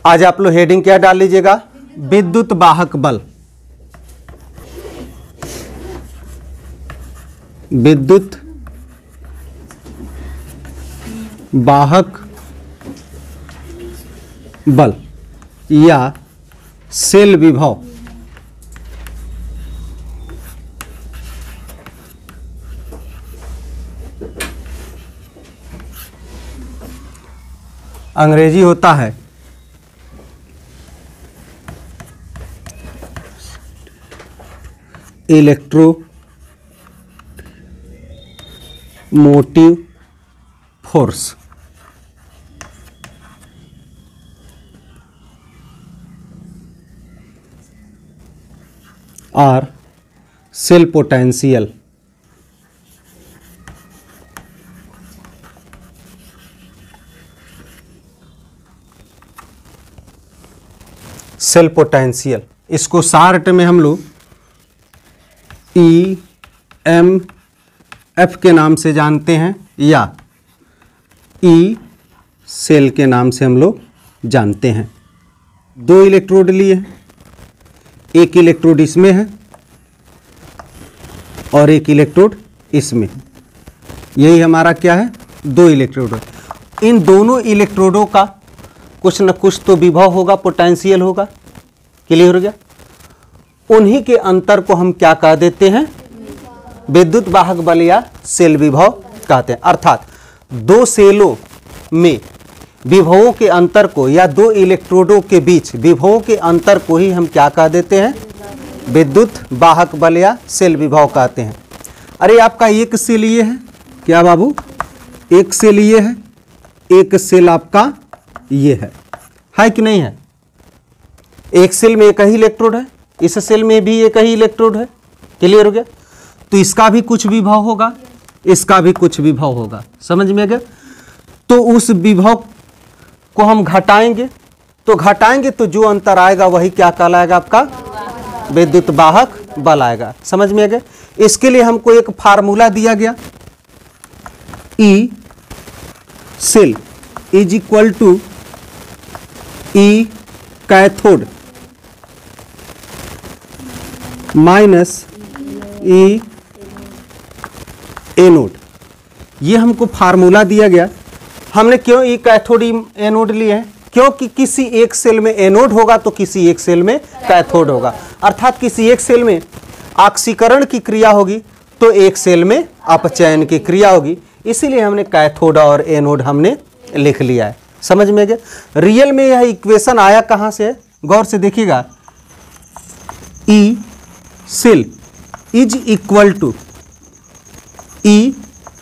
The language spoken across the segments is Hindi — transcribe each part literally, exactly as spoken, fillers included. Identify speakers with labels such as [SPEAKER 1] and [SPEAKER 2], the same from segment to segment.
[SPEAKER 1] आज आप लोग हेडिंग क्या डाल लीजिएगा, विद्युत वाहक बल। विद्युत वाहक बल या सेल विभव। अंग्रेजी होता है इलेक्ट्रो मोटिव फोर्स। और सेल पोटेंशियल। सेल पोटेंशियल इसको शार्ट में हम लोग ई एम एफ के नाम से जानते हैं या ई सेल के नाम से हम लोग जानते हैं। दो इलेक्ट्रोड लिए हैं, एक इलेक्ट्रोड इसमें है और एक इलेक्ट्रोड इसमें है। यही हमारा क्या है, दो इलेक्ट्रोड। इन दोनों इलेक्ट्रोडों का कुछ न कुछ तो विभव होगा, पोटेंशियल होगा। क्लियर हो गया। उन्हीं के अंतर को हम क्या कह देते हैं, विद्युत वाहक बल या सेल विभव कहते हैं। अर्थात दो सेलों में विभवों के अंतर को या दो इलेक्ट्रोडों के बीच विभवों के अंतर को ही हम क्या कह देते हैं, विद्युत वाहक बल या सेल विभव कहते हैं। अरे आपका एक सेल ये है क्या बाबू, एक सेल ये है, एक सेल आपका ये है, है कि नहीं है। एक सेल में एक ही इलेक्ट्रोड है, इस सेल में भी एक ही इलेक्ट्रोड है। क्लियर हो गया। तो इसका भी कुछ विभव होगा, इसका भी कुछ विभव होगा। समझ में आ गया। तो उस विभव को हम घटाएंगे, तो घटाएंगे तो जो अंतर आएगा वही क्या कहलाएगा, आपका विद्युत वाहक बल आएगा। समझ में आ गया। इसके लिए हमको एक फार्मूला दिया गया, E cell is equal to E cathode minus E anode. ये हमको फार्मूला दिया गया। हमने क्यों ई कैथोड एनोड लिए हैं, क्योंकि किसी एक सेल में एनोड होगा तो किसी एक सेल में कैथोड होगा। अर्थात किसी एक सेल में ऑक्सीकरण की क्रिया होगी तो एक सेल में अपचयन की क्रिया होगी। इसीलिए हमने कैथोड और एनोड हमने लिख लिया है। समझ में गया। रियल में यह इक्वेशन आया कहाँ से, गौर से देखिएगा। E cell is equal to E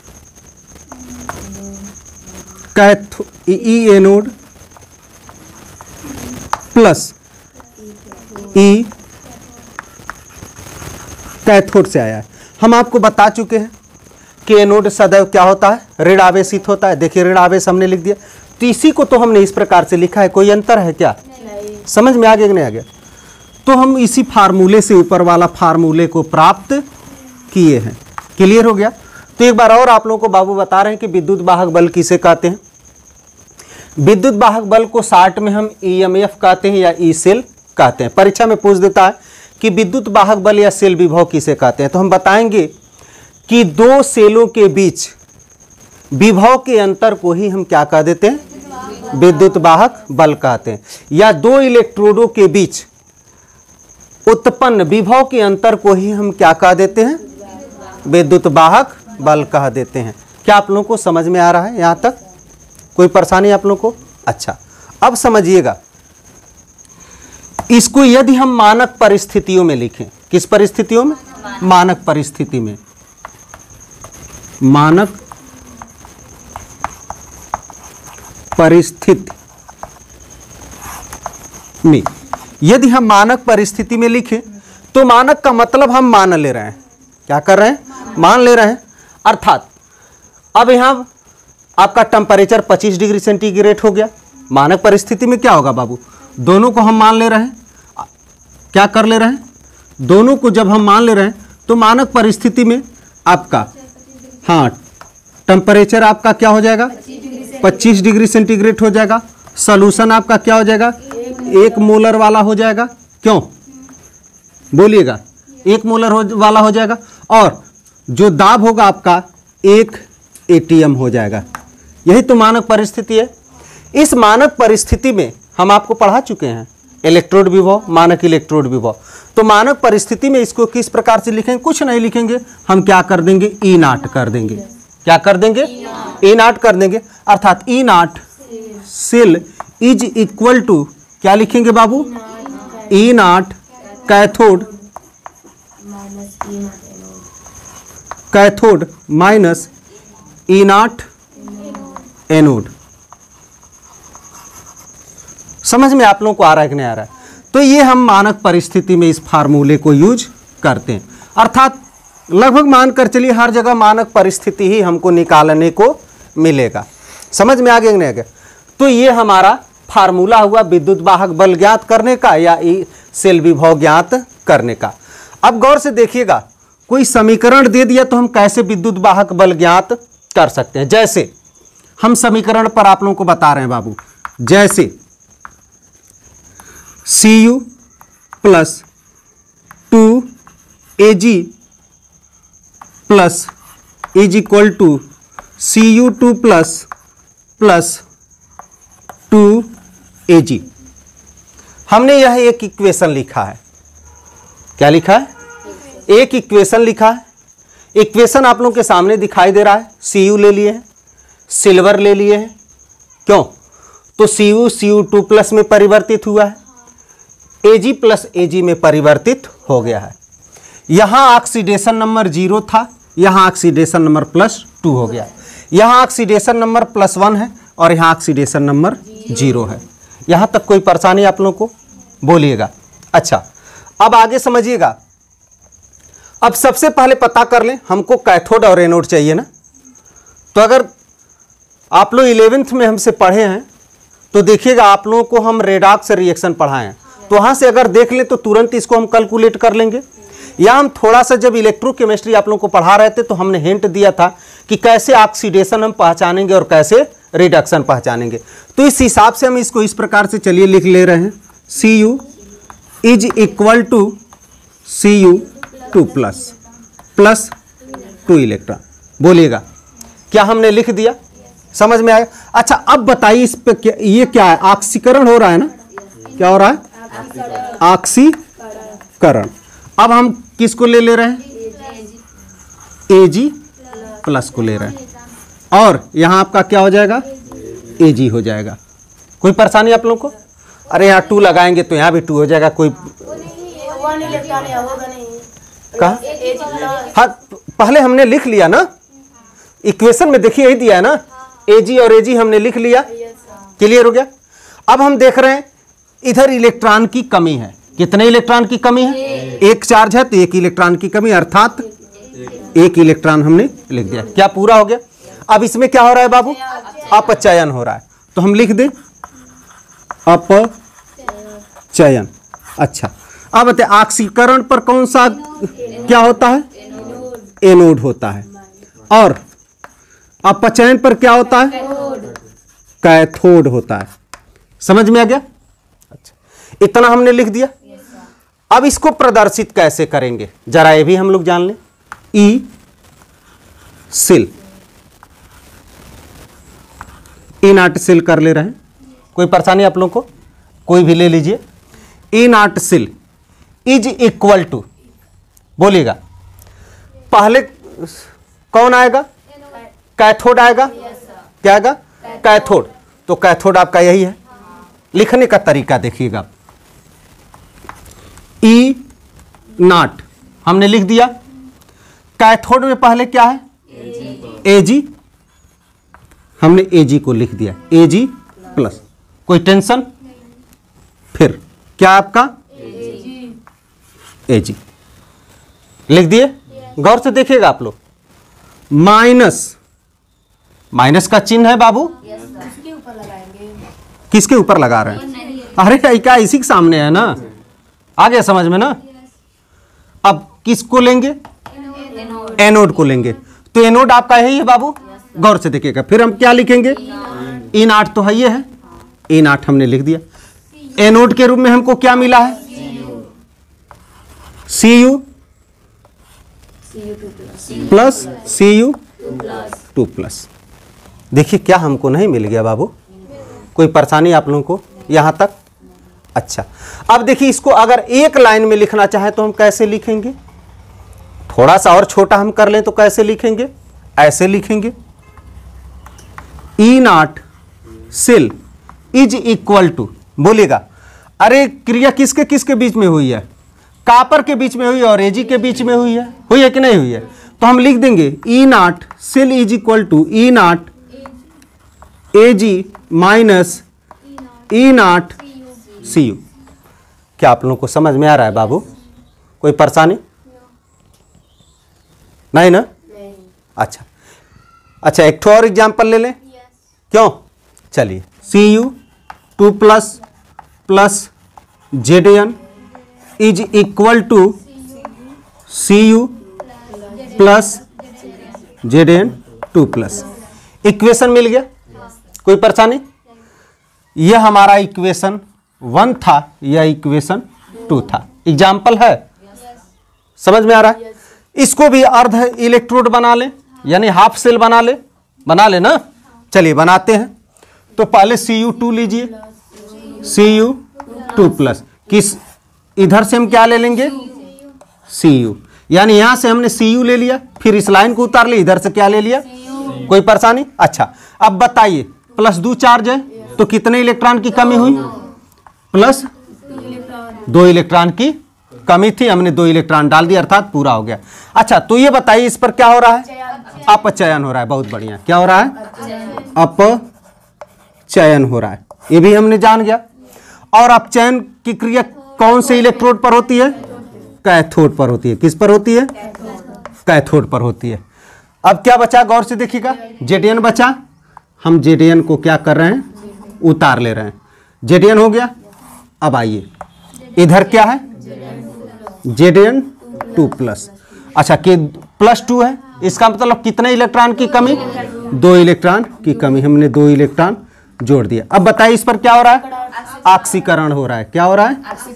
[SPEAKER 1] cathode E anode plus E cathode से आया है। हम आपको बता चुके हैं कि एनोड सदैव क्या होता है, ऋण आवेशित होता है। देखिए ऋण आवेश हमने लिख दिया। तो इसी को तो हमने इस प्रकार से लिखा है, कोई अंतर है क्या, नहीं। समझ में आ गया कि नहीं आ गया। तो हम इसी फार्मूले से, ऊपर वाला फार्मूले को प्राप्त किए हैं। क्लियर हो गया। तो एक बार और आप लोगों को बाबू बता रहे हैं कि विद्युत वाहक बल किसे कहते हैं। विद्युत वाहक बल को शार्ट में हम ई एम एफ कहते हैं या ई सेल कहते हैं। परीक्षा में पूछ देता है कि विद्युत वाहक बल या सेल विभव किसे कहते हैं, तो हम बताएंगे कि दो सेलों के बीच विभव के अंतर को ही हम क्या कह देते हैं, विद्युत वाहक बल कहते हैं। या दो इलेक्ट्रोडों के बीच उत्पन्न विभव के अंतर को ही हम क्या कह देते हैं, विद्युत वाहक बल कह देते हैं। क्या आप लोगों को समझ में आ रहा है यहां तक, कोई परेशानी आप लोगों को। अच्छा, अब समझिएगा। इसको यदि हम मानक परिस्थितियों में लिखें, किस परिस्थितियों में, मानक परिस्थिति में, मानक परिस्थिति में यदि हम मानक परिस्थिति में लिखें तो मानक का मतलब हम मान ले रहे हैं, क्या कर रहे हैं, मान ले रहे हैं। अर्थात अब यहां आपका टेम्परेचर पच्चीस डिग्री सेंटीग्रेड हो गया। मानक परिस्थिति में क्या होगा बाबू, दोनों को हम मान ले रहे हैं, क्या कर ले रहे हैं, दोनों को जब हम मान ले रहे हैं तो मानक परिस्थिति में आपका हाँ टेम्परेचर आपका क्या हो जाएगा, पच्चीस डिग्री सेंटीग्रेड हो जाएगा। सॉल्यूशन आपका क्या हो जाएगा, एक मोलर वाला हो जाएगा। क्यों बोलिएगा? एक मोलर हो, वाला हो जाएगा। और जो दाब होगा आपका एक एटीएम हो जाएगा। यही तो मानक परिस्थिति है। इस मानक परिस्थिति में हम आपको पढ़ा चुके हैं इलेक्ट्रोड विभव, मानक इलेक्ट्रोड विभव। तो मानक परिस्थिति में इसको किस प्रकार से लिखेंगे? कुछ नहीं लिखेंगे, हम क्या कर देंगे? ई नाट कर देंगे। क्या कर देंगे? ई नाट कर देंगे। अर्थात E naught cell is equal to क्या लिखेंगे बाबू? E naught cathode cathode minus E naught anode. समझ में आप लोगों को आ रहा है कि नहीं आ रहा है? तो ये हम मानक परिस्थिति में इस फार्मूले को यूज करते हैं। अर्थात लगभग मानकर चलिए हर जगह मानक परिस्थिति ही हमको निकालने को मिलेगा। समझ में आ गया कि नहीं आ गया? तो ये हमारा फार्मूला हुआ विद्युत वाहक बल ज्ञात करने का या सेल विभव ज्ञात करने का। अब गौर से देखिएगा, कोई समीकरण दे दिया तो हम कैसे विद्युत वाहक बल ज्ञात कर सकते हैं। जैसे हम समीकरण पर आप लोगों को बता रहे हैं बाबू, जैसे C U plus two A G plus is equal to C U two plus plus two A G. हमने यह एक इक्वेशन लिखा है। क्या लिखा है? एक इक्वेशन लिखा है। इक्वेशन आप लोगों के सामने दिखाई दे रहा है। सी यू ले लिए हैं, सिल्वर ले लिए हैं। क्यों? तो C U C U two plus में परिवर्तित हुआ है, एजी प्लस एजी में परिवर्तित हो गया है। यहां ऑक्सीडेशन नंबर जीरो था, यहां ऑक्सीडेशन नंबर प्लस टू हो गया। यहां ऑक्सीडेशन नंबर प्लस वन है और यहां ऑक्सीडेशन नंबर जीरो है। यहां तक कोई परेशानी आप लोगों को? बोलिएगा। अच्छा, अब आगे समझिएगा। अब सबसे पहले पता कर लें, हमको कैथोड और एनोड चाहिए ना। तो अगर आप लोग इलेवेंथ में हमसे पढ़े हैं तो देखिएगा, आप लोगों को हम रेडॉक्स रिएक्शन पढ़ाए हैं, तो वहाँ से अगर देख लें तो तुरंत इसको हम कैलकुलेट कर लेंगे। या हम थोड़ा सा जब इलेक्ट्रोकेमिस्ट्री आप लोगों को पढ़ा रहे थे तो हमने हिंट दिया था कि कैसे ऑक्सीडेशन हम पहचानेंगे और कैसे रिडक्शन पहचानेंगे। तो इस हिसाब से हम इसको इस प्रकार से चलिए लिख ले रहे हैं, C U is equal to C U two plus plus two electron. बोलिएगा, क्या हमने लिख दिया? समझ में आया? अच्छा, अब बताइए इस पे क्या, ये क्या है? ऑक्सीकरण हो रहा है ना? क्या हो रहा है? ऑक्सीकरण। अब हम किसको ले ले रहे हैं? एजी प्लस को ले रहे हैं और यहां आपका क्या हो जाएगा? एजी हो जाएगा। कोई परेशानी आप लोगों को? अरे यहाँ टू लगाएंगे तो यहाँ भी टू हो जाएगा। कोई कहा? हाँ, पहले हमने लिख लिया ना इक्वेशन में, देखिए यही दिया है ना, एजी और एजी हमने लिख लिया। क्लियर हो गया? अब हम देख रहे हैं इधर इलेक्ट्रॉन की कमी है। कितने इलेक्ट्रॉन की कमी है? एक चार्ज है तो एक इलेक्ट्रॉन की कमी, अर्थात एक इलेक्ट्रॉन हमने लिख दिया। क्या पूरा हो गया? अब इसमें क्या हो रहा है बाबू? अपचयन हो रहा है, तो हम लिख दें अपचयन। अच्छा, अब बताए ऑक्सीकरण पर कौन सा क्या होता है? एनोड होता है। और अपचयन पर क्या होता है? कैथोड होता है। समझ में आ गया? अच्छा, इतना हमने लिख दिया। अब इसको प्रदर्शित कैसे करेंगे जरा ये भी हम लोग जान लें। ई सिल, ई नाट सिल कर ले रहे हैं। कोई परेशानी आप लोगों को? कोई भी ले लीजिए। ई नाट सिल इज इक्वल टू, बोलिएगा पहले कौन आएगा? कैथोड आएगा। क्या आएगा? कैथोड। तो कैथोड आपका यही है। लिखने का तरीका देखिएगा, ई नाट हमने लिख दिया। कैथोड में पहले क्या है? एजी। हमने एजी को लिख दिया, एजी प्लस। कोई टेंशन? फिर क्या आपका? एजी लिख दिए। गौर से देखिएगा आप लोग, माइनस, माइनस का चिन्ह है बाबू। किसके ऊपर लगाएंगे? किसके ऊपर लगा रहे हैं? अरे क्या इसी के सामने है ना। आ गया समझ में ना? अब किसको लेंगे? एनोड को लेंगे। तो एनोड आपका यही है बाबू। गौर से देखिएगा, फिर हम क्या लिखेंगे? ई नाट तो है, ये है ई नाट हमने लिख दिया। एनोड के रूप में हमको क्या मिला है? C U plus C U two plus. देखिए क्या हमको नहीं मिल गया बाबू? कोई परेशानी आप लोगों को यहां तक? अच्छा, अब देखिए इसको अगर एक लाइन में लिखना चाहे तो हम कैसे लिखेंगे? थोड़ा सा और छोटा हम कर लें तो कैसे लिखेंगे? ऐसे लिखेंगे, E naught cell is equal to, बोलिएगा अरे क्रिया किसके किसके बीच में हुई है? कापर के बीच में हुई है और एजी के बीच में हुई है, हुई है कि नहीं हुई है? तो हम लिख देंगे E naught cell is equal to E naught AG minus E naught C U. क्या आप लोगों को समझ में आ रहा है बाबू? कोई परेशानी नहीं ना? नहीं। अच्छा अच्छा, एक ठो और एग्जाम्पल ले लें। क्यों? चलिए, C U two plus plus Z N is equal to C U plus Z N two plus. Equation मिल गया? कोई परेशानी? यह हमारा इक्वेशन वन था, यह इक्वेशन टू था। एग्जाम्पल है, समझ में आ रहा है? इसको भी अर्ध इलेक्ट्रोड बना ले, यानी हाफ सेल बना ले, बना ले ना। चलिए बनाते हैं। तो पहले सी यू टू लीजिए, सी यू टू प्लस, किस इधर से हम क्या ले लेंगे? सी यू, यानी यहां से हमने सी यू ले लिया, फिर इस लाइन को उतार लिया, इधर से क्या ले लिया? कोई परेशानी? अच्छा, अब बताइए, प्लस दो चार्ज है तो कितने इलेक्ट्रॉन की कमी हुई? प्लस दो इलेक्ट्रॉन की कमी थी, हमने दो इलेक्ट्रॉन डाल दिया, अर्थात पूरा हो गया। अच्छा, तो ये बताइए इस पर क्या हो रहा है? अपचयन हो रहा है। बहुत बढ़िया, क्या हो रहा है? अपचयन हो रहा है, ये भी हमने जान गया। और अपचयन की क्रिया कौन से इलेक्ट्रोड पर होती है? कैथोड पर होती है। किस पर होती है? कैथोड पर होती है। अब क्या बचा? गौर से देखिएगा, जेडीएन बचा। हम जेडीएन को क्या कर रहे हैं? उतार ले रहे हैं। जेडीएन हो गया। अब आइए, इधर क्या है? ZN two plus. अच्छा, कि प्लस टू है, इसका मतलब कितने इलेक्ट्रॉन की कमी? दो इलेक्ट्रॉन की कमी, हमने दो इलेक्ट्रॉन जोड़ दिया। अब बताइए इस पर क्या हो रहा है? ऑक्सीकरण हो रहा है। क्या हो रहा है?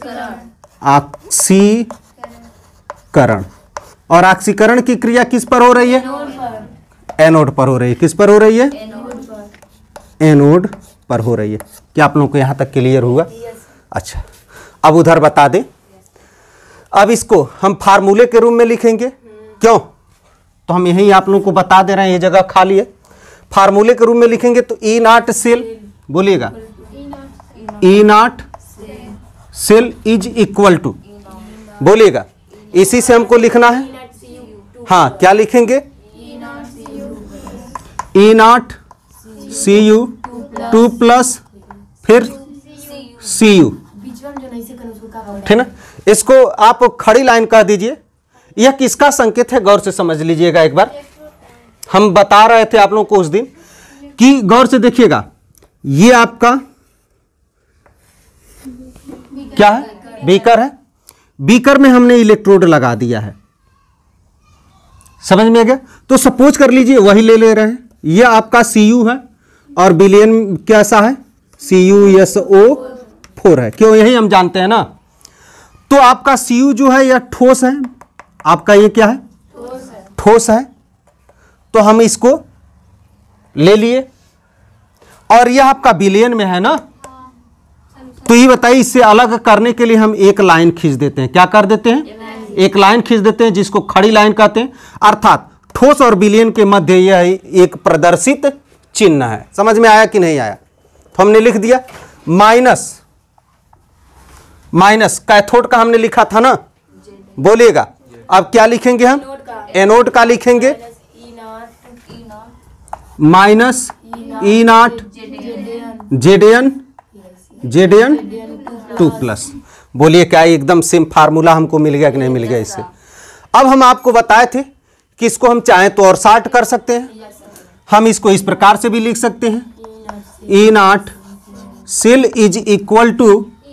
[SPEAKER 1] ऑक्सीकरण। और ऑक्सीकरण की क्रिया किस पर हो रही है? एनोड पर हो रही है। किस पर हो रही है? एनोड पर हो रही है। क्या आप लोगों को यहां तक क्लियर हुआ? अच्छा, अब उधर बता दें। अब इसको हम फार्मूले के रूप में लिखेंगे। क्यों? तो हम यही आप लोगों को बता दे रहे हैं, ये जगह खाली है। फार्मूले के रूप में लिखेंगे तो ई नॉट सेल, बोलिएगा E naught cell is equal to, बोलिएगा इसी से हमको लिखना है। हाँ, क्या लिखेंगे? E naught C U two plus फिर सी यू, ठीक ना? इसको आप खड़ी लाइन कह दीजिए। यह किसका संकेत है? गौर से समझ लीजिएगा एक बार। हम बता रहे थे आप लोगों को उस दिन कि गौर से देखिएगा, ये आपका क्या है? बीकर है। बीकर में हमने इलेक्ट्रोड लगा दिया है, समझ में आ गया? तो सपोज कर लीजिए वही ले ले रहे हैं। यह आपका सी यू है और विलयन कैसा है? C U S O four है। क्यों? यही हम जानते हैं ना। तो आपका सी यू जो है यह ठोस है, आपका ये क्या है? ठोस है। ठोस है। तो हम इसको ले लिए और यह आपका विलयन में है ना। तो ये बताइए, इससे अलग करने के लिए हम एक लाइन खींच देते हैं। क्या कर देते हैं? एक लाइन खींच देते हैं, जिसको खड़ी लाइन कहते हैं। अर्थात ठोस और विलयन के मध्य यह एक प्रदर्शित चिन्ह है। समझ में आया कि नहीं आया? तो हमने लिख दिया माइनस माइनस कैथोड का हमने लिखा था ना, बोलिएगा। अब क्या लिखेंगे हम? एनोड का लिखेंगे minus E naught ZN ZN two plus. बोलिए क्या एकदम सेम फार्मूला हमको मिल गया कि नहीं मिल गया इससे? अब हम आपको बताए थे कि इसको हम चाहें तो और शार्ट कर सकते हैं। हम इसको इस प्रकार से भी लिख सकते हैं, E naught cell is equal to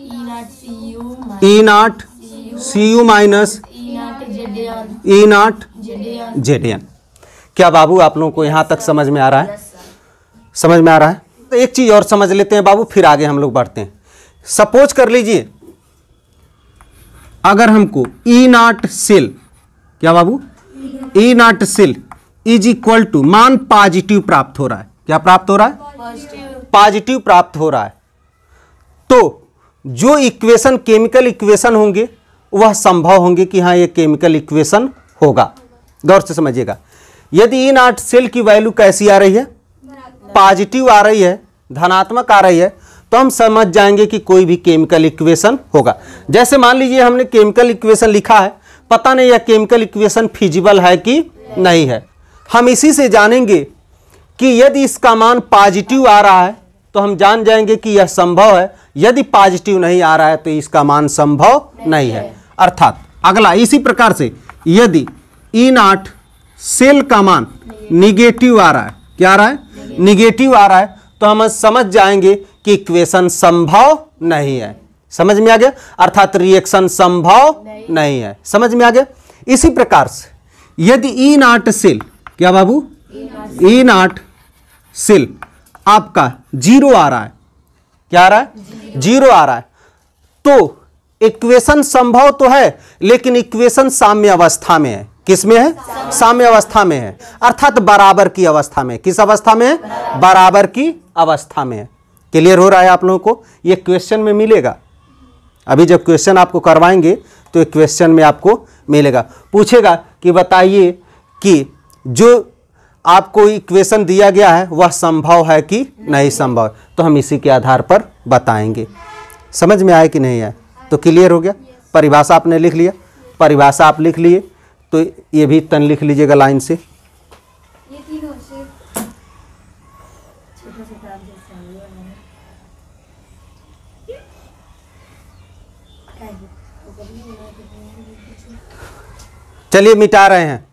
[SPEAKER 1] E naught C U minus E naught ZN. क्या बाबू आप लोगों को यहां तक समझ में आ रहा है? समझ में आ रहा है? तो एक चीज और समझ लेते हैं बाबू, फिर आगे हम लोग बढ़ते हैं सपोज कर लीजिए अगर हमको ई नाट सेल, क्या बाबू, E naught cell is equal to मान पॉजिटिव प्राप्त हो रहा है, क्या प्राप्त हो रहा है, पॉजिटिव प्राप्त हो रहा है, तो जो इक्वेशन केमिकल इक्वेशन होंगे वह संभव होंगे कि हाँ ये केमिकल इक्वेशन होगा। गौर से समझिएगा, यदि ई नाट सेल की वैल्यू कैसी आ रही है, पॉजिटिव आ रही है, धनात्मक आ रही है, तो हम समझ जाएंगे कि कोई भी केमिकल इक्वेशन होगा। जैसे मान लीजिए हमने केमिकल इक्वेशन लिखा है, पता नहीं यह केमिकल इक्वेशन फिजिबल है कि नहीं है, हम इसी से जानेंगे कि यदि इसका मान पॉजिटिव आ रहा है तो हम जान जाएंगे कि यह संभव है, यदि पॉजिटिव नहीं आ रहा है तो इसका मान संभव नहीं है। अर्थात अगला इसी प्रकार से यदि ई नाट सेल का मान निगेटिव आ रहा है, क्या आ रहा है, निगेटिव आ रहा है, तो हम समझ जाएंगे कि इक्वेशन संभव नहीं है। समझ में आ गया, अर्थात रिएक्शन संभव नहीं, नहीं है। समझ में आ गया। इसी प्रकार से यदि ई नाट सेल, क्या बाबू, ई नाट सेल आपका जीरो आ रहा है, क्या आ रहा है, जीरो आ रहा है, तो इक्वेशन संभव तो है लेकिन इक्वेशन साम्य अवस्था में है। किस में है, साम्य अवस्था में है, अर्थात बराबर की अवस्था में। किस अवस्था में है, बराबर की अवस्था में है। क्लियर हो रहा है आप लोगों को, ये क्वेश्चन में मिलेगा। अभी जब क्वेश्चन आपको करवाएंगे तो एक क्वेश्चन में आपको मिलेगा, पूछेगा कि बताइए कि जो आपको इक्वेशन दिया गया है वह संभव है कि नहीं संभव, तो हम इसी के आधार पर बताएंगे। समझ में आया कि नहीं आया, तो क्लियर हो गया। परिभाषा आपने लिख लिया, परिभाषा आप लिख लिए तो ये भी तन लिख लीजिएगा लाइन से। चलिए मिटा रहे हैं।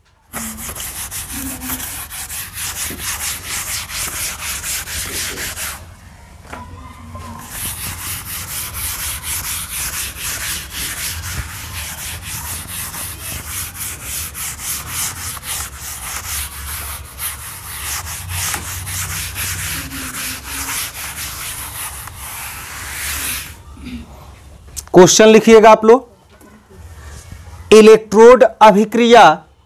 [SPEAKER 1] क्वेश्चन लिखिएगा आप लोग, इलेक्ट्रोड अभिक्रिया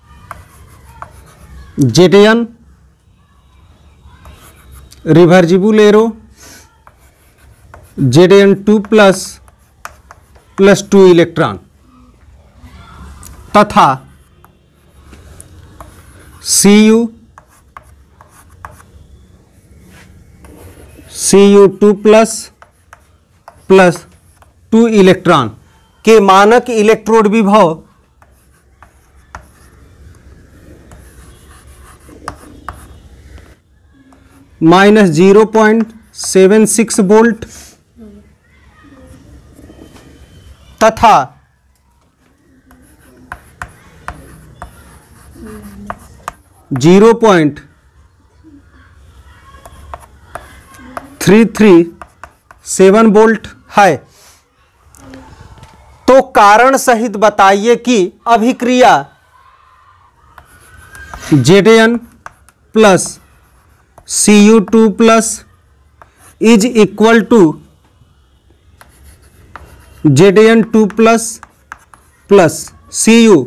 [SPEAKER 1] ZN reversible arrow ZN two plus plus two electron तथा C U C U two plus plus two electron के मानक इलेक्ट्रोड विभव minus zero point seven six volt तथा zero point three three seven volt है, तो कारण सहित बताइए कि अभिक्रिया ZN plus C U two plus is equal to ZN two plus plus C U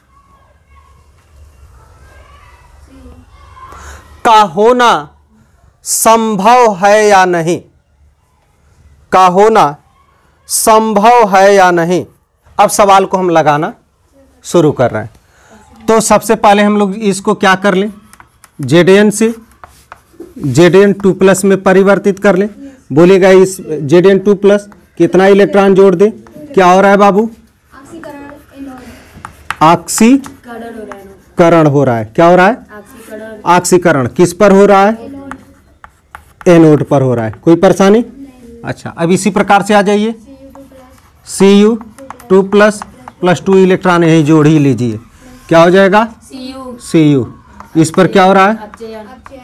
[SPEAKER 1] का होना संभव है या नहीं, का होना संभव है या नहीं। अब सवाल को हम लगाना शुरू कर रहे हैं। तो सबसे पहले हम लोग इसको क्या कर लें, जेडेयन से जेडेयन टू प्लस में परिवर्तित कर लें। बोलेगा इस जेडेयन टू प्लस कितना इलेक्ट्रॉन जोड़ दे, क्या हो रहा है बाबू, ऑक्सीकरण हो रहा है। क्या हो रहा है, ऑक्सीकरण। किस पर हो रहा है, एनोड पर हो रहा है। कोई परेशानी? अच्छा, अब इसी प्रकार से आ जाइए, C U two plus plus two electron यही जोड़ ही लीजिए, क्या हो जाएगा, सी यू। इस पर क्या हो रहा है,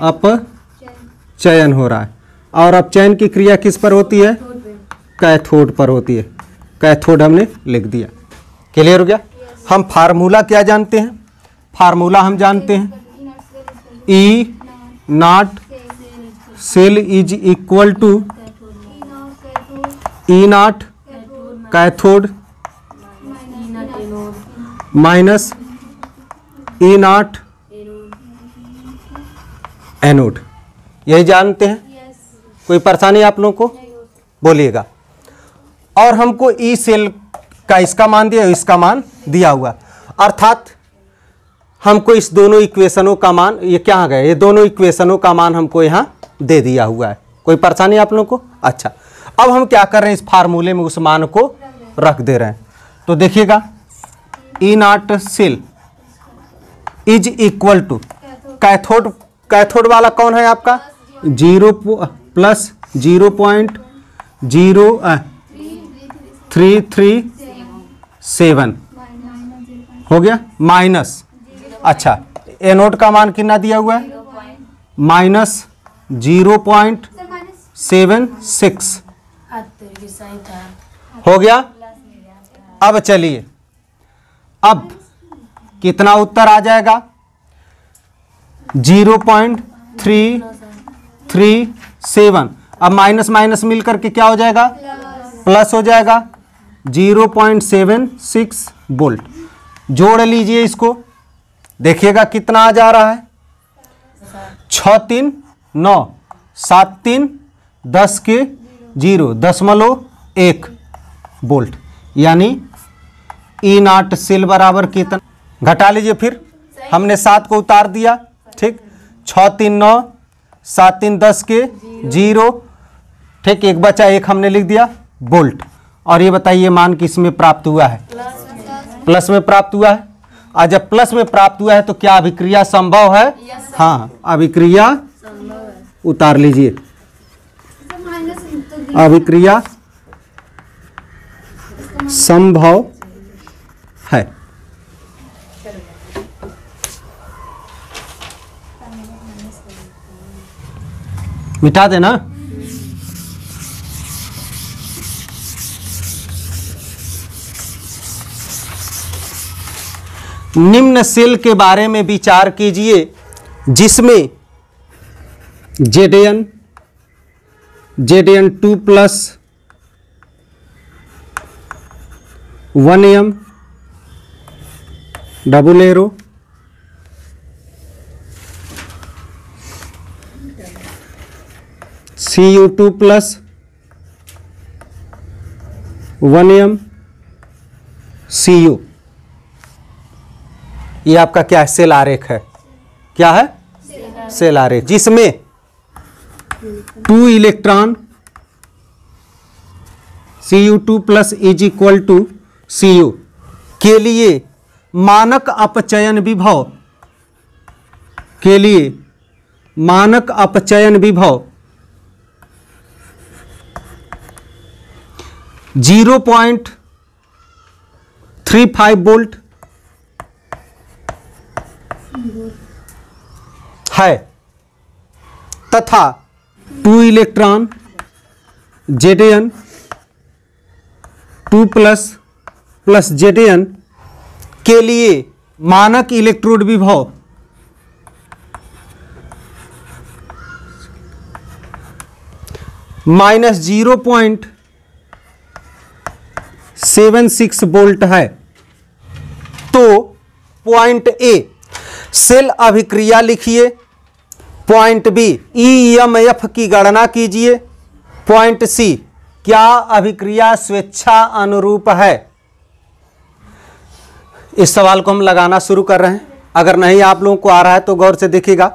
[SPEAKER 1] अपचयन हो रहा है। और अपचयन की क्रिया किस पर होती है, कैथोड पर होती है। कैथोड हमने लिख दिया। क्लियर हो गया। हम फार्मूला क्या जानते हैं, फार्मूला हम जानते हैं E naught cell is equal to E naught cathode minus E naught anode. यही जानते हैं? कोई परेशानी आप लोगों को? बोलिएगा। और हमको ई सेल का इसका मान दिया, इसका मान दिया हुआ, अर्थात हमको इस दोनों इक्वेशनों का मान, ये क्या आ गए, ये दोनों इक्वेशनों का मान हमको यहाँ दे दिया हुआ है। कोई परेशानी आप लोगों को? अच्छा, अब हम क्या कर रहे हैं, इस फार्मूले में उस मान को रख दे रहे हैं। तो देखिएगा, E naught cell is equal to cathode, cathode वाला कौन है आपका, zero plus zero point zero three three seven हो गया, माइनस, अच्छा एनोड का मान कितना दिया हुआ है, minus zero point seven six हो गया। अब चलिए, अब कितना उत्तर आ जाएगा, zero point three three seven. अब माइनस माइनस मिलकर के क्या हो जाएगा, प्लस हो जाएगा, zero point seven six volt. जोड़ लीजिए इसको, देखिएगा कितना आ जा रहा है, छ तीन नौ, सात तीन दस के जीरो दशमलव एक वोल्ट, यानी ई नॉट सेल बराबर कितना, घटा लीजिए फिर, हमने सात को उतार दिया, ठीक, छ तीन नौ, सात तीन दस के जीरो, ठीक, एक बचा, एक हमने लिख दिया वोल्ट। और ये बताइए मान किस में प्राप्त हुआ है, प्लस में प्राप्त हुआ है। और जब प्लस में प्राप्त हुआ है तो क्या अभिक्रिया संभव है? हाँ, अभिक्रिया उतार लीजिए, अभिक्रिया संभव है। मिटा देना। निम्न सेल के बारे में विचार कीजिए जिसमें Z N Z N two plus one M double arrow C U two plus one M C U, ये आपका क्या है, सेल आरेख है। क्या है? सेल आरेख, जिसमें two electron C U two plus is equal to C U के लिए मानक अपचयन विभव के लिए मानक अपचयन विभव zero point three five volt है तथा two electron Z N two plus plus Z N के लिए मानक इलेक्ट्रोड विभव minus zero point seven six volt है। तो पॉइंट ए सेल अभिक्रिया लिखिए, point B E M F की गणना कीजिए, पॉइंट सी क्या अभिक्रिया स्वेच्छा अनुरूप है। इस सवाल को हम लगाना शुरू कर रहे हैं। अगर नहीं आप लोगों को आ रहा है तो गौर से देखिएगा।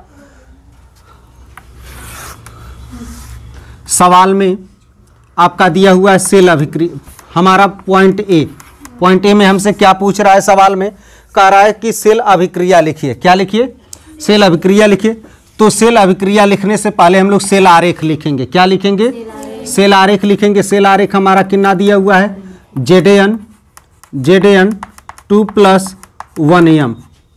[SPEAKER 1] सवाल में आपका दिया हुआ है सेल अभिक्रिया, हमारा पॉइंट ए, पॉइंट ए में हमसे क्या पूछ रहा है, सवाल में कह रहा है कि सेल अभिक्रिया लिखिए। क्या लिखिए? सेल अभिक्रिया लिखिए। तो सेल अभिक्रिया लिखने से पहले हम लोग सेल आरेख लिखेंगे। क्या लिखेंगे? सेल आरेख लिखेंगे। सेल आरेख हमारा कितना दिया हुआ है, Z N Z N two plus one M,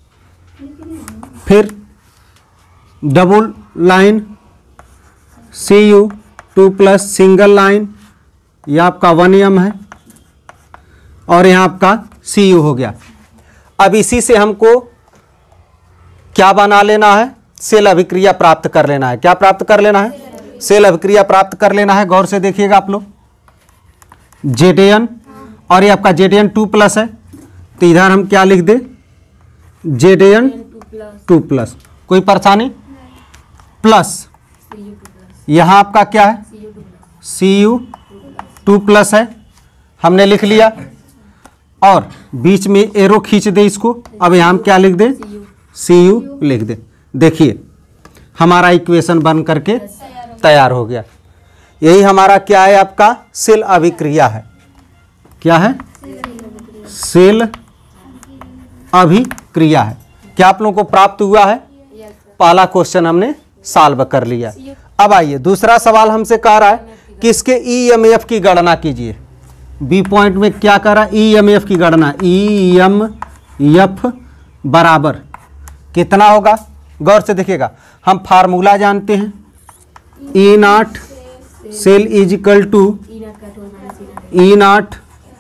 [SPEAKER 1] फिर double line C U two plus single line, यह आपका वन एम है और यहाँ आपका सी यू हो गया। अब इसी से हमको क्या बना लेना है, सेल अभिक्रिया प्राप्त कर लेना है। क्या प्राप्त कर लेना है? सेल अभिक्रिया प्राप्त कर लेना है। गौर से देखिएगा आप लोग, जेड एन, और ये आपका जेड एन टू प्लस है, तो इधर हम क्या लिख दें, जेड एन टू प्लस। कोई परेशानी? प्लस यहाँ आपका क्या है, सी यू टू प्लस है, हमने लिख लिया, और बीच में एरो खींच दे इसको। अब यहाँ हम क्या लिख दें, सी यू लिख दें। देखिए हमारा इक्वेशन बन करके तैयार हो गया। यही हमारा क्या है, आपका सेल अभिक्रिया है। क्या है, सेल अभिक्रिया है। क्या आप लोगों को प्राप्त हुआ है? पहला क्वेश्चन हमने सॉल्व कर लिया। अब आइए दूसरा सवाल हमसे कह रहा है कि इसके ई एम एफ की गणना कीजिए। बी पॉइंट में क्या कर रहा है, ई एम एफ की गणना। ई एम एफ बराबर कितना होगा, गौर से देखिएगा, हम फार्मूला जानते हैं, E naught cell is equal to E naught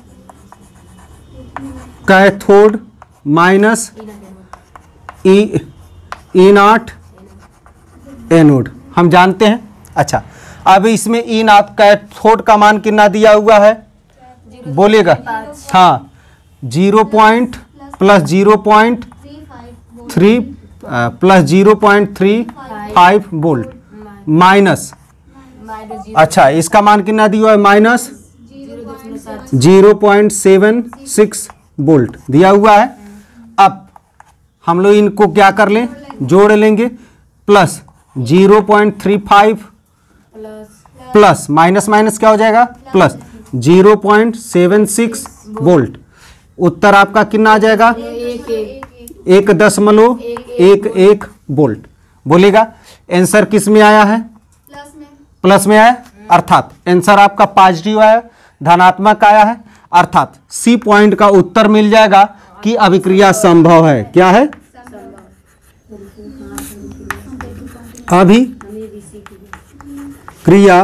[SPEAKER 1] cathode minus E E naught anode, हम जानते हैं। अच्छा, अब इसमें ई नॉट कैथोड का मान कितना दिया हुआ है, बोलिएगा। हाँ, zero point plus zero point three plus zero point three five volt minus, अच्छा इसका मान कितना दिया हुआ है, minus zero point seven six volt दिया हुआ है। अब हम लोग इनको क्या कर लें, जोड़ लेंगे, plus zero point three five plus minus minus क्या हो जाएगा, plus zero point seven six volt. उत्तर आपका कितना आ जाएगा, एक दशमलव एक एक वोल्ट। बोलेगा आंसर किस में आया है, प्लस में, प्लस में आया, अर्थात आंसर आपका पॉजिटिव आया, धनात्मक आया है, अर्थात सी पॉइंट का उत्तर मिल जाएगा कि अभिक्रिया संभव है। क्या है, अभिक्रिया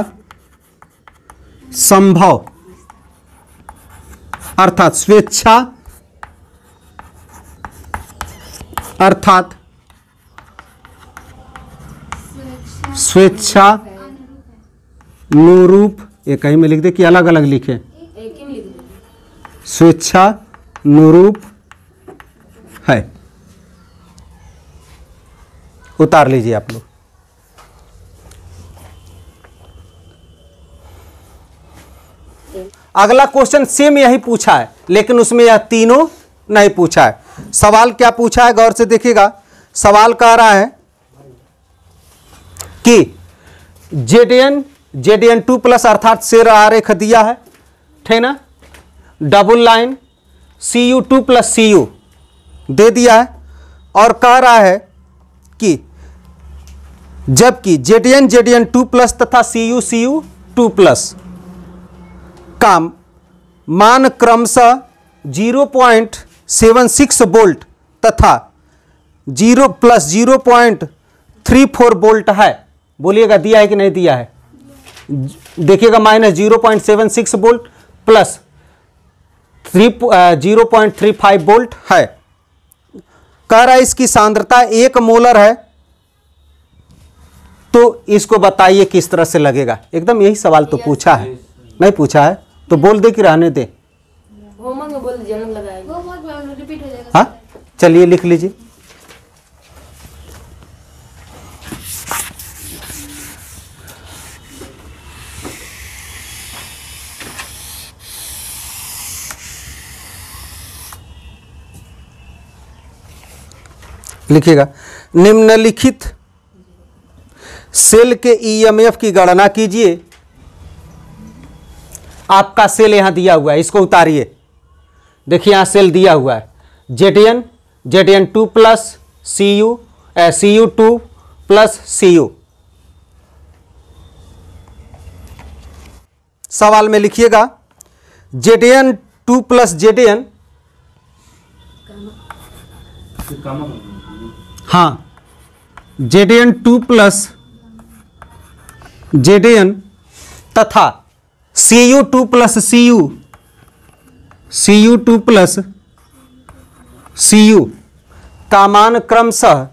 [SPEAKER 1] संभव, अर्थात स्वेच्छा, अर्थात स्वेच्छा अनुरूप, एक ही में लिख दे कि अलग अलग लिखे, स्वेच्छा अनुरूप है। उतार लीजिए आप लोग। अगला क्वेश्चन सेम यही पूछा है, लेकिन उसमें यह तीनों नहीं पूछा है। सवाल क्या पूछा है, गौर से देखिएगा। सवाल कह रहा है कि जेडीएन जेडीएन टू प्लस अर्थात शेर आरेख दिया है, ठीक ना, double line C U two plus C U दे दिया है, और कह रहा है कि जबकि जेडीएन जेडीएन टू प्लस तथा C U C U two plus का मान क्रमशः zero point seven six volt तथा zero plus zero point three four volt है। बोलिएगा दिया है कि नहीं दिया है, देखिएगा, minus zero point seven six volt plus three zero point three five volt है। कह रहा है इसकी सांद्रता एक मोलर है, तो इसको बताइए किस तरह से लगेगा। एकदम यही सवाल तो पूछा है, नहीं पूछा है तो बोल दे कि रहने दे, हाँ चलिए लिख लीजिए। लिखिएगा, निम्नलिखित सेल के ईएमएफ की गणना कीजिए। आपका सेल यहां दिया हुआ है, इसको उतारिए। देखिए यहां सेल दिया हुआ है, ZN ZN two plus C U C U two plus C U. सवाल में लिखिएगा जेडीएन टू प्लस जेडीएन, हाँ जेडीएन टू प्लस जेडीएन तथा C U two plus C U C U two plus C U का मान क्रमशः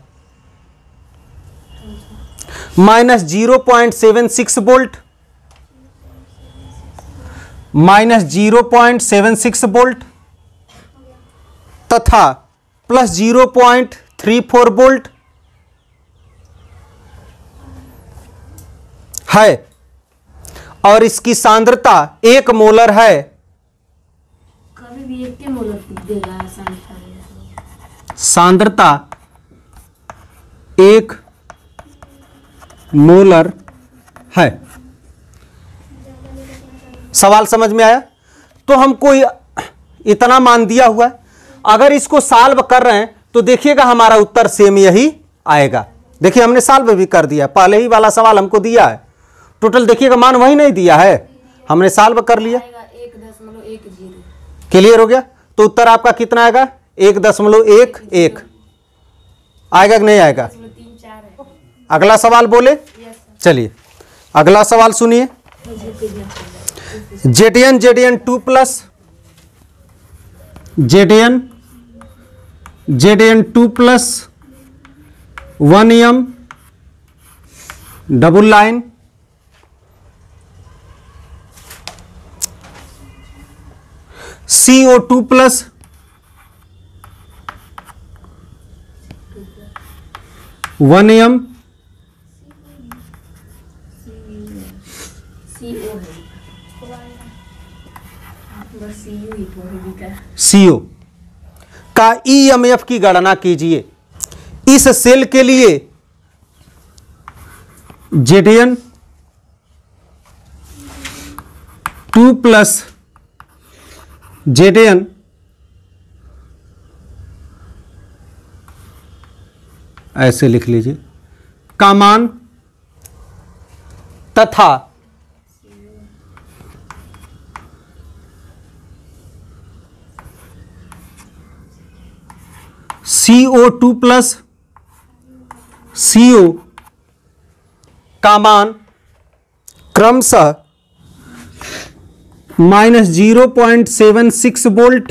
[SPEAKER 1] minus zero point seven six volt minus zero point seven six volt तथा plus zero point three four volt है और इसकी सांद्रता एक मोलर है।
[SPEAKER 2] कभी भी एक के मोलर देगा सांद्रता
[SPEAKER 1] सांद्रता एक मोलर है। सवाल समझ में आया? तो हमको इतना मान दिया हुआ है, अगर इसको सॉल्व कर रहे हैं तो देखिएगा हमारा उत्तर सेम यही आएगा। देखिए हमने सॉल्व भी कर दिया, पहले ही वाला सवाल हमको दिया है, टोटल देखिएगा मान वही नहीं दिया है, हमने सॉल्व कर लिया।
[SPEAKER 2] एक दशमलव एक जीरो
[SPEAKER 1] क्लियर हो गया? तो उत्तर आपका कितना आएगा? एक दशमलव एक एक आएगा कि नहीं आएगा?
[SPEAKER 2] तीन चार है।
[SPEAKER 1] अगला सवाल बोले, चलिए अगला सवाल सुनिए। ZN ZN two plus ZN ZN two plus one M double line C O two plus one M
[SPEAKER 2] CO है बस सीओ ही तो है।
[SPEAKER 1] सीओ का ईएमएफ की गणना कीजिए। इस सेल के लिए जेडीएन टू प्लस जेडीएन ऐसे लिख लीजिए का मान तथा C O two plus CO का मान क्रमशः minus zero point seven six volt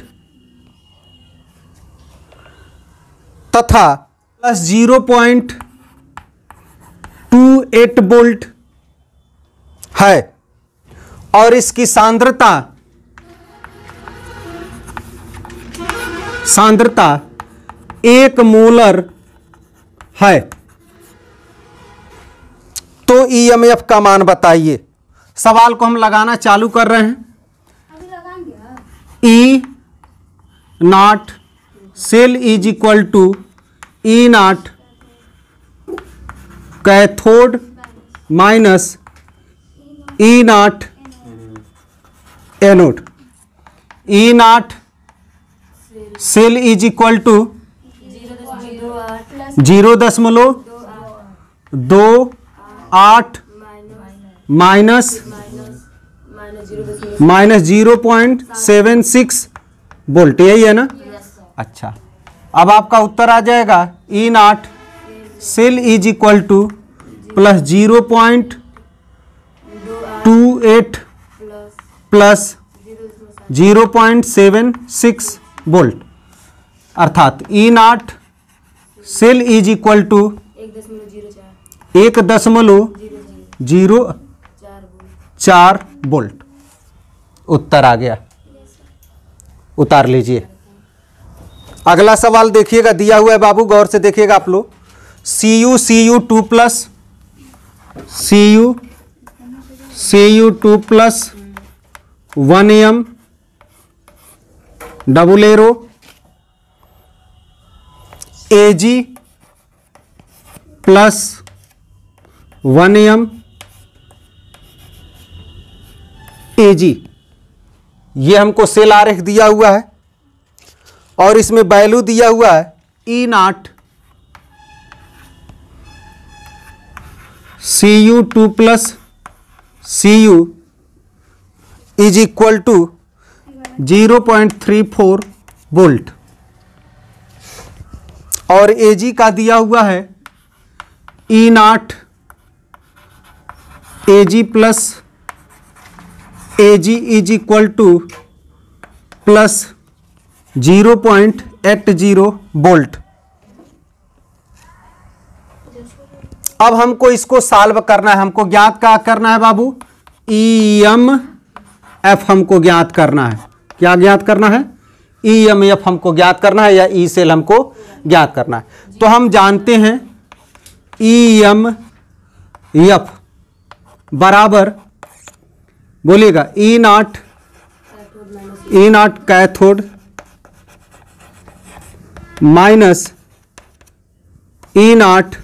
[SPEAKER 1] तथा plus zero point two eight volt है और इसकी सांद्रता सांद्रता एक मोलर है। तो ईएमएफ का मान बताइए। सवाल को हम लगाना चालू कर रहे हैं। E naught cell is equal to E naught cathode minus E naught anode. E naught cell is equal to zero दशमलव दो आठ minus minus zero point seven six volt, यही है ना? अच्छा, अब आपका उत्तर आ जाएगा E naught cell is equal to plus zero point two eight plus zero point seven six volt, अर्थात E naught cell is equal to एक दशमलव जीरो चार वोल्ट। उत्तर आ गया, उतार लीजिए। अगला सवाल देखिएगा, दिया हुआ है बाबू, गौर से देखिएगा आप लोग। C U C U two plus C U C U two plus one M double arrow A G plus one M A G, ये हमको सेल आरेख दिया हुआ है और इसमें वैल्यू दिया हुआ है E naught C U two plus C U is equal to zero point three four volt और ए जी का दिया हुआ है E naught A G plus A G is equal to plus zero point eight zero volt. अब हमको इसको सॉल्व करना है, हमको ज्ञात क्या करना है बाबू? ई एम एफ हमको ज्ञात करना है। क्या ज्ञात करना है? ई एम एफ हमको ज्ञात करना है या ई सेल हमको ज्ञात करना है। तो हम जानते हैं ई एम एफ बराबर, बोलिएगा, E naught E naught cathode minus E naught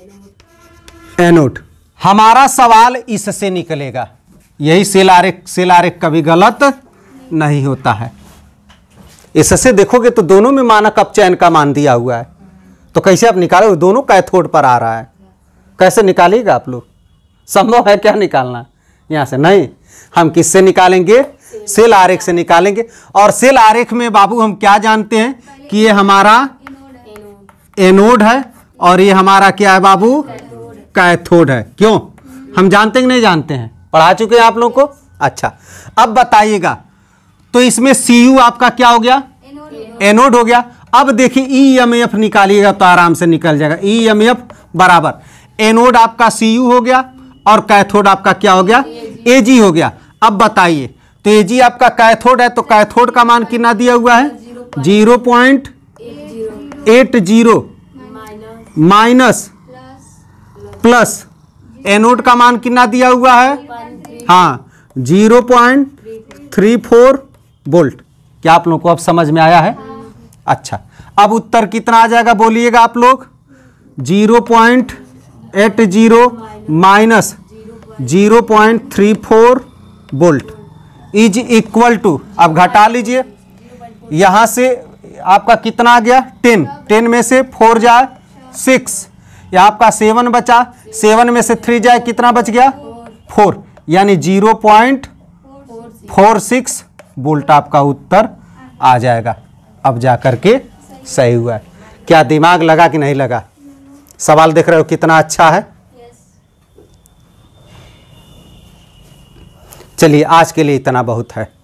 [SPEAKER 1] anode. हमारा सवाल इससे निकलेगा। यही सेल आरेख, सेल आरेख कभी गलत नहीं होता है। इससे देखोगे तो दोनों में मानक अपचयन का मान दिया हुआ है, तो कैसे आप निकालोगे? दोनों कैथोड पर आ रहा है, कैसे निकालिएगा आप लोग? संभव है क्या निकालना यहाँ से? नहीं, हम किससे निकालेंगे? सेल आरेख से निकालेंगे। और सेल आरेख में बाबू हम क्या जानते हैं कि ये हमारा एनोड है और ये हमारा क्या है बाबू? कैथोड है। क्यों? हम जानते हैं कि नहीं जानते हैं? पढ़ा चुके हैं आप लोग को। अच्छा, अब बताइएगा, तो इसमें सी यू आपका क्या हो गया? एनोड हो गया। अब देखिए ई एम एफ निकालिएगा तो आराम से निकल जाएगा। ई एम एफ बराबर एनोड आपका सी यू हो गया और कैथोड आपका क्या हो गया? ए जी हो गया। अब बताइए, तो ए जी आपका कैथोड है, तो कैथोड का मान कितना दिया हुआ है? Zero point eight zero minus plus anode का मान कितना दिया हुआ है? हाँ, zero point three four volt. क्या आप लोगों को अब समझ में आया है? अच्छा, अब उत्तर कितना आ जाएगा बोलिएगा आप लोग? Zero point eight zero minus zero point three four volt is equal to, अब घटा लीजिए, यहाँ से आपका कितना आ गया? टेन। टेन में से फोर जाए सिक्स, यहाँ आपका सेवन बचा, सेवन में से थ्री जाए कितना बच गया? फोर, यानी zero point four six volt आपका उत्तर आ जाएगा। अब जा करके सही हुआ है। क्या दिमाग लगा कि नहीं लगा? सवाल देख रहे हो कितना अच्छा है। चलिए, आज के लिए इतना बहुत है।